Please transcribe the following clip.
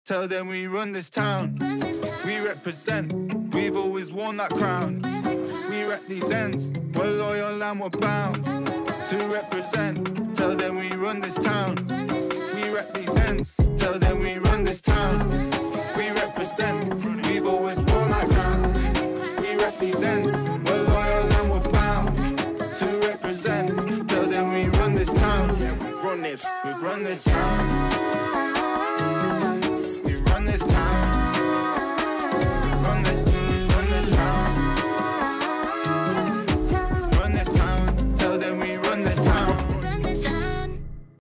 tell them we run this town. We represent, we've always worn that crown. We rep these ends, we're loyal and we're bound to represent, tell them we run this town. We rep these ends, tell them we run this town. We represent, we've always worn that crown. We rep these ends, we're loyal and we're bound to represent, tell them we run this town. We run this town.